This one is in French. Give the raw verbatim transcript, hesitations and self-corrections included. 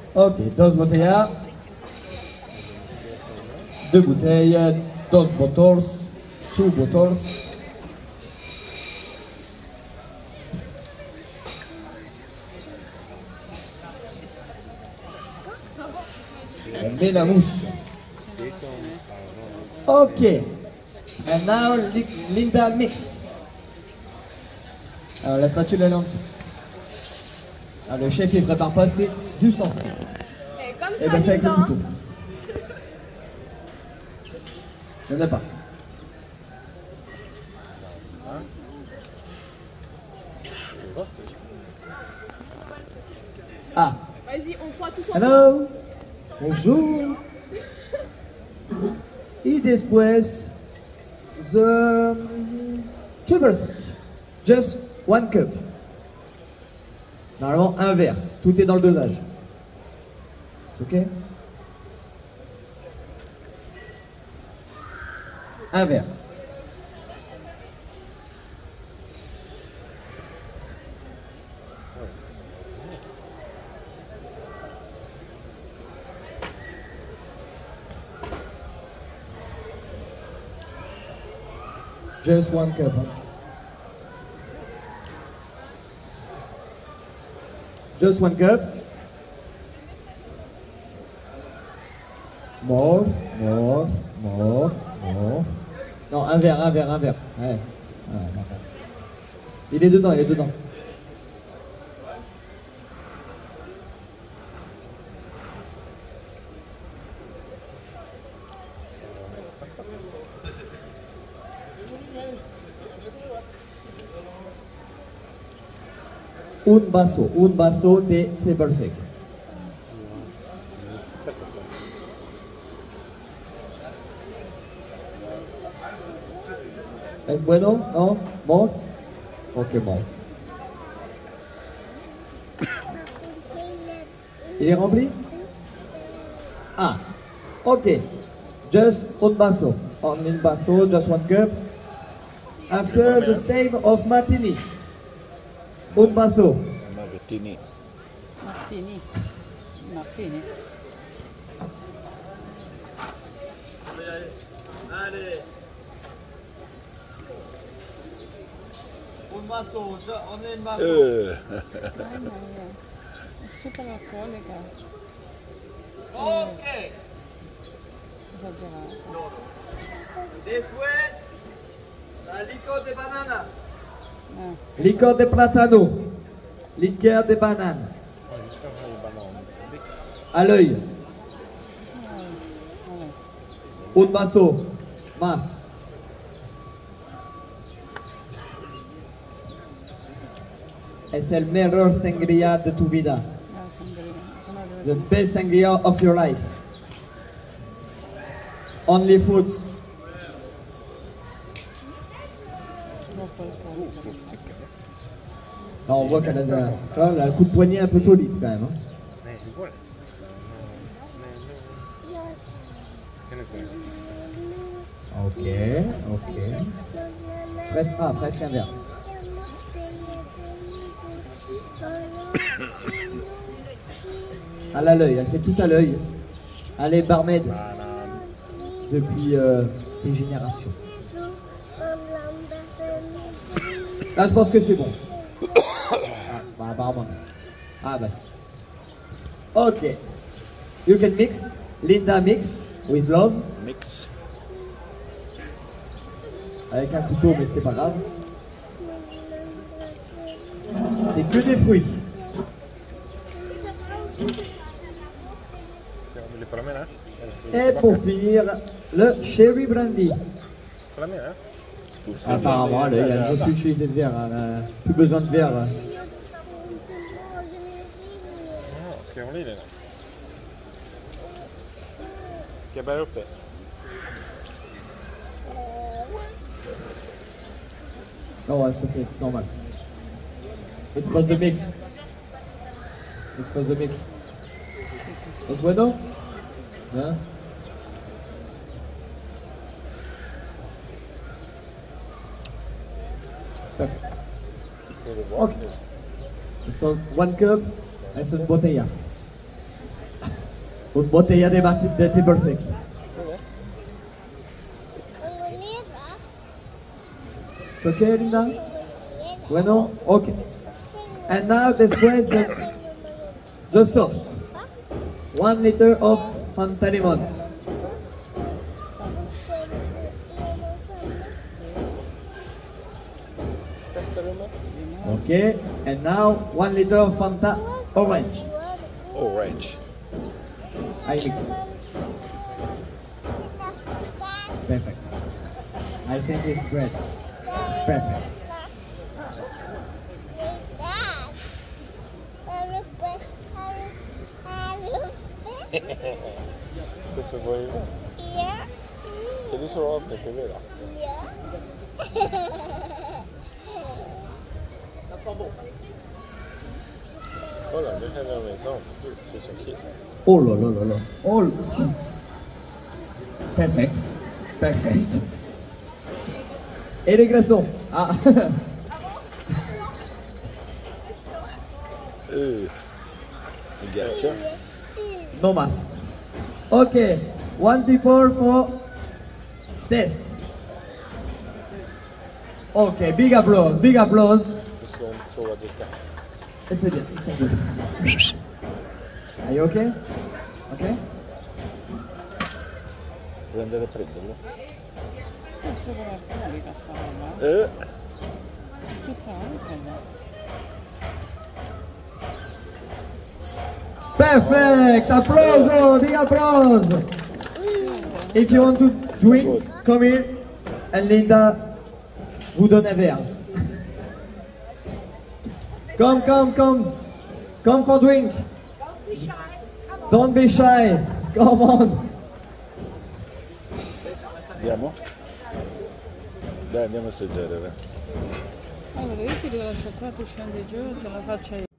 Ok, dos botellas. Deux bouteilles, dos bottles, two bottles. On met la mousse. Ok. And now Linda mix. Alors la spatule est en dessous. Alors le chef il prépare pas ses ustensiles. Et comme Et ça, bien fait avec le Linda. couteau. Je n'en ai pas. Ah. Vas-y, on croit tous ensemble. Hello. Bonjour. Et después the tubers. Just one cup. Normalement un verre. Tout est dans le dosage. Ok. Un verre. Just one cup. Hein. Just one cup. More, more, more, more. Non, un verre, un verre, un verre. Ouais. Ouais, non, non. Il est dedans, il est dedans. Un vaso, un vaso de table sec. ¿Es bueno? ¿No? ¿More? Ok, more. Il est rempli? Ah, ok. Just un vaso. Only un vaso, just one cup. After the same of martini. Un vaso. Martini. Martini. Martini. Allez. Un vaso, on est un vaso. Euh. Ai, Maria. È super alcolica. Ok. Esagerato. Después, la licor de banana. Eh. Licor de plátano. Liqueur de banane. À l'œil. Un vaso. Más. Es el mejor sangría de tu vida. Ah, sangria. Sono The arrivata. best sangria of your life. Only fruits. Dopo il caldo. Non, on voit qu'elle a, de- quand même, elle a un coup de poignet un peu solide quand même. Hein. Ok, ok. Presque, ah, presque un verre. Elle a l'œil, elle fait tout à l'œil. Elle est barmaid depuis euh, des générations. Là, je pense que c'est bon. Ah, bah, apparemment. Ah, bah, si. Ok. You can mix. Linda mix with love. Mix. Avec un couteau, mais c'est pas grave. C'est que des fruits. Et pour finir, le cherry brandy. Apparemment, là, il a plus utiliser de verre. Hein, là. Plus besoin de verre. Là. Che uppe. Oh, it's okay, it's normal. It's for the mix. It's for the mix. ¿Es bueno? Hein? Perfect. Okay. So one cup, and some botella. una botella de, bati- de table sec. It's okay, Linda? Bueno, okay. And now después the, the soft. One liter of Fanta Limon. Okay, and now one liter of Fanta Orange. Orange. I mix. Perfect. I think it's bread. Perfect. Tutto vuoi? C'è di solo roba che è vero. Voilà, deux à la maison, c'est son kiss. Oh là là là là. Oh là. Perfect. Perfect. Et les glaçons. Ah. Euh, il ghiaccio. No más. Okay. One people for test. Okay. Big applause. Big applause. Questo è un solo aggettato. Et c'est bien. Ils sont good. Are you okay? Okay? Prendere e prenderlo. Sta super alcolica sta roba. Eh, Tutta alcolica. Perfect! Applause! Big applause! If you want to drink, come here and Linda vous donne un verre. Come, come, come. Come for drink. Don't be shy. Come on. andiamo? Dai, andiamo a assaggiare, dai. Allora io ti do la cioccolata, scende giù e te la faccio io.